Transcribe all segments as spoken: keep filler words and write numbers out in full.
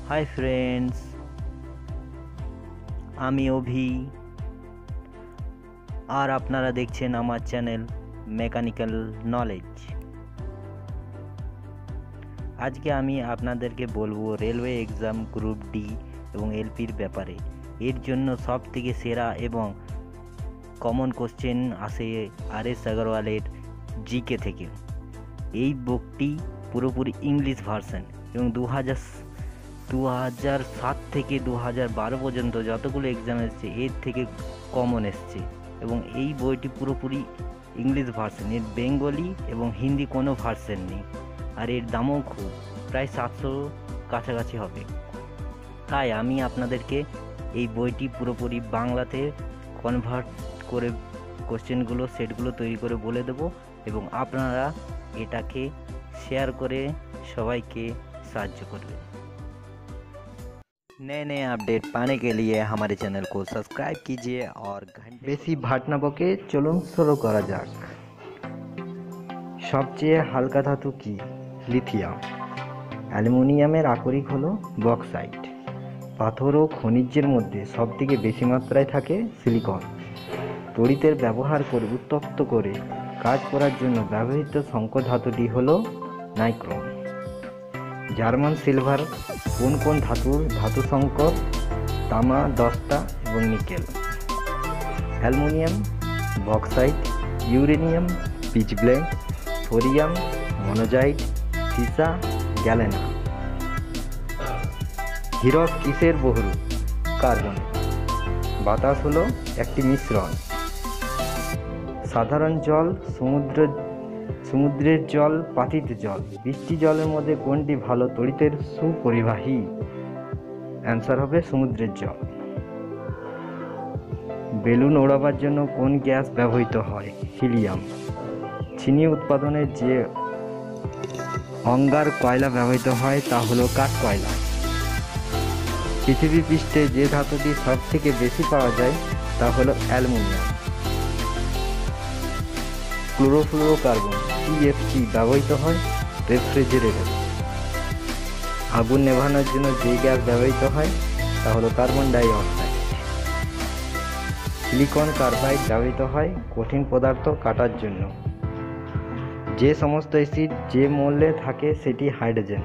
Hi friends, আমি অভি আর আপনারা দেখছেন আমার চ্যানেল মেকানিক্যাল নলেজ। আজকে আমি আপনাদেরকে বলবো রেলওয়ে এক্সাম গ্রুপ ডি এবং এলপির ব্যাপারে। এর জন্য সব থেকে সেরা এবং কমন কোশ্চেন আসে আর এস আগরওয়ালের জিকে থেকে। এই বুকটি পুরোপুরি ইংলিশ ভার্সন এবং দু হাজার দু হাজার সাত থেকে দু হাজার বারো পর্যন্ত যতগুলো এক্সাম এসছে এর থেকে কমন এসছে এবং এই বইটি পুরোপুরি ইংলিশ ভার্সন, এর বেঙ্গলি এবং হিন্দি কোনো ভার্সন নেই। আর এর দামও খুব প্রায় সাতশো কাছাকাছি হবে। তাই আমি আপনাদেরকে এই বইটি পুরোপুরি বাংলাতে কনভার্ট করে কোশ্চেনগুলো সেটগুলো তৈরি করে বলে দেবো এবং আপনারা এটাকে শেয়ার করে সবাইকে साहाय्य करवे। नए नए अपडेट पाने के लिए हमारे चैनल को सब्सक्राइब कीजिए और घंटे বেশি ভাট না বকে চলুন শুরু করা যাক। সবচেয়ে হালকা ধাতু কি? লিথিয়াম। অ্যালুমিনিয়ামের আকরিক হলো বক্সাইট। পাথর ও খনিজের মধ্যে সবথেকে বেশি মাত্রায় থাকে সিলিকন। তড়িতের ব্যবহার করে উত্তপ্ত করে কাজ করার জন্য ব্যবহৃত সংকর ধাতুটি হলো নাইক্রোম। জার্মান সিলভার কোন কোন ধাতুর ধাতু সংকর? তামা দশটা এবং নিকেল। Aluminium, bauxite, uranium, pitchblende, thorium, monazite, সীসা, গ্যালেনা। হীরক কিসের বহুরূপ? কার্বন। বাতাস হলো একটি মিশ্রণ। সাধারণ জল, সমুদ্র সমুদ্রের জল, পাতিত জল। বৃষ্টি জলের মধ্যে কোনটি ভালো তড়িতের সুপরিবাহী? অ্যান্সার হবে সমুদ্রের জল। বেলুন ওড়াবার জন্য কোন গ্যাস ব্যবহৃত হয়? হিলিয়াম। চিনি উৎপাদনে যে অঙ্গার কয়লা ব্যবহৃত হয় তা হলো কাঠ কয়লা। পৃথিবী পৃষ্ঠে যে ধাতুটি সব থেকে বেশি পাওয়া যায় তা হলো অ্যালুমিনিয়াম। ক্লোরোফ্লোরোকার্বন সিএফসি ব্যবহৃত হয় রেফ্রিজারেটর। আগুন নেভানোর জন্য যে গ্যাস ব্যবহৃত হয় তা হলো carbon dioxide. Silicon carbide ব্যবহৃত হয় কঠিন পদার্থ কাটার জন্য। যে সমস্ত অ্যাসিড যে মৌলে থাকে সেটি হাইড্রোজেন।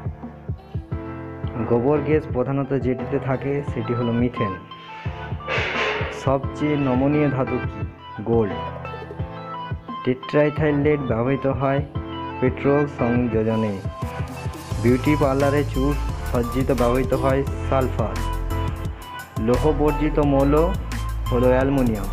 গোবর গ্যাস প্রধানত যেটিতে থাকে সেটি হলো মিথেন। সবচেয়ে নমনীয় ধাতু কি? গোল্ড। টেট্রাইথাইল লেড ব্যবহৃত হয় পেট্রোল সংযোজনে। বিউটি পার্লারে চুল সজ্জিত ব্যবহৃত হয় সালফার। লৌহ বর্জিত মৌল হলো অ্যালুমিনিয়াম।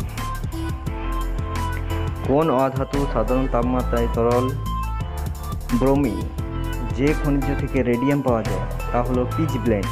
কোন অধাতু সাধারণ তাপমাত্রায় তরল? ব্রোমিন। যে খনিজ থেকে রেডিয়াম পাওয়া যায় তা হলো পিচব্লেন্ড।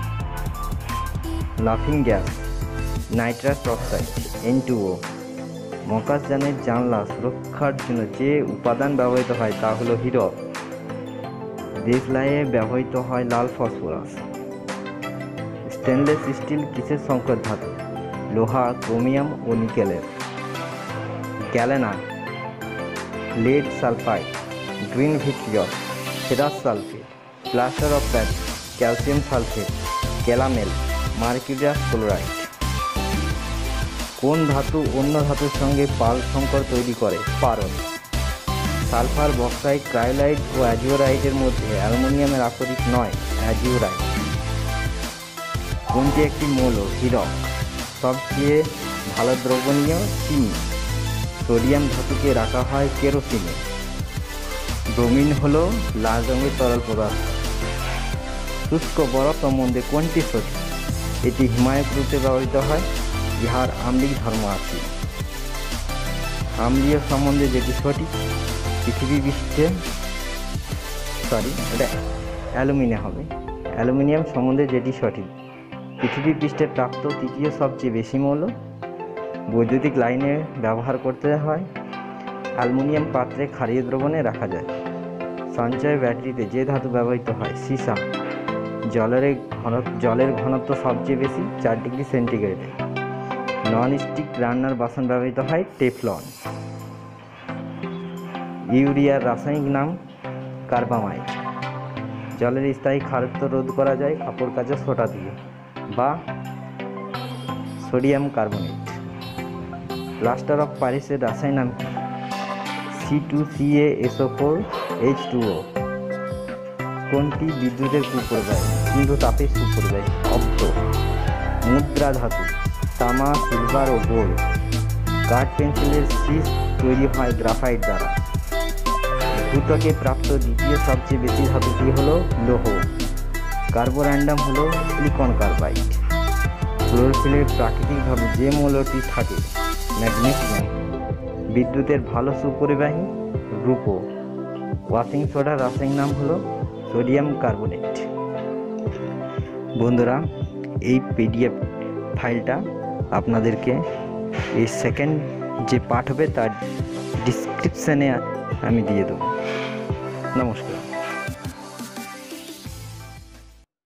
লাফিং gas nitrous oxide N two O. মহাকাশযানের জানলা সুরক্ষার জন্য যে উপাদান ব্যবহৃত হয় তা হলো হীরক। দেশলাইয়ে ব্যবহৃত হয় লাল ফসফরাস। স্টেনলেস স্টিল কিসের সংকর ধাতু? লোহা, ক্রোমিয়াম ও নিকেলের। Galena, lead sulphide, green vitriol, ferrous sulphate, plaster of Paris, calcium sulphate, calomel, mercurous chloride. কোন ধাতু অন্য ধাতুর সঙ্গে পাল সংকর তৈরি করে? পারদ। সালফার, বক্সাইট, ক্রায়োলাইট ও অ্যাজিওরাইটের মধ্যে অ্যালুমিনিয়ামের আকরিক নয়, অ্যাজিওরাইট। কোনটি একটি মৌল? হীরক। সবচেয়ে ভালো দ্রবণীয় চিনি। সোডিয়াম ধাতুকে রাখা হয় কেরোসিনে। ব্রোমিন হলো লাল রঙের তরল পদার্থ। শুষ্ক বরফ সম্বন্ধে কোনটি সঠিক? এটি হিমায়ক রূপে ব্যবহৃত হয়, ইহার আম্লিক ধর্ম আছে। আম্লীয় সম্বন্ধে যেটি সঠিক? পৃথিবী পৃষ্ঠে সরি এটা অ্যালুমিনিয়াম হবে। অ্যালুমিনিয়াম সম্বন্ধে যেটি সঠিক? পৃথিবী পৃষ্ঠে প্রাপ্ত তৃতীয় সবচেয়ে বেশি মৌল। বৈদ্যুতিক লাইনে ব্যবহার করতে হয়। অ্যালুমিনিয়াম পাত্রে ক্ষারীয় দ্রবণে রাখা যায়। সঞ্চয় ব্যাটারিতে যে ধাতু ব্যবহৃত হয়? সীসা। জলের ঘন জলের ঘনত্ব সবচেয়ে বেশি, চার ডিগ্রি সেন্টিগ্রেডে। নন স্টিক রান্নার বাসন ব্যবহৃত হয় টেফলন। ইউরিয়ার রাসায়নিক নাম কার্বামাইড। জলের স্থায়ী খারত্ব রোধ করা যায় কাপড় কাচা সোডা দিয়ে বা সোডিয়াম কার্বনেট। প্লাস্টার অফ প্যারিসের রাসায়নিক নাম কি? C two C A S O four H two O. কোনটি বিদ্যুতের কুপ্রবাহী কিন্তু তাপের সুপ্রবাহী? শব্দ। মুদ্রা ধাতু তামা, সিলভার ও গোল্ড। কাঠ পেন্সিলের শীষ তৈরি হয় গ্রাফাইট দ্বারা। ভূত্বকে প্রাপ্ত দ্বিতীয় সবচেয়ে বেশি ধাতুটি হলো লৌহ। কার্বোরান্ডাম হলো সিলিকন কার্বাইড। ক্লোরোফিলের প্রাকৃতিকভাবে যে মৌলটি থাকে ম্যাগনেসিয়াম। বিদ্যুতের ভালো সুপরিবাহী রূপো। ওয়াশিং সোডার রাসায়নিক নাম হলো সোডিয়াম কার্বনেট। বন্ধুরা, এই পিডিএফ ফাইলটা আপনাদেরকে এই সেকেন্ড যে পার্ট হবে তার ডিসক্রিপশানে আমি দিয়ে দেবো। নমস্কার।